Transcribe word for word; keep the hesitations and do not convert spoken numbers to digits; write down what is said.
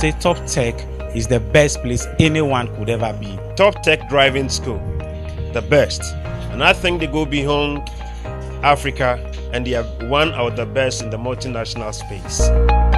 say Toptech is the best place anyone could ever be. Toptech Driving School, the best. And I think they go beyond Africa, and they are one of the best in the multinational space.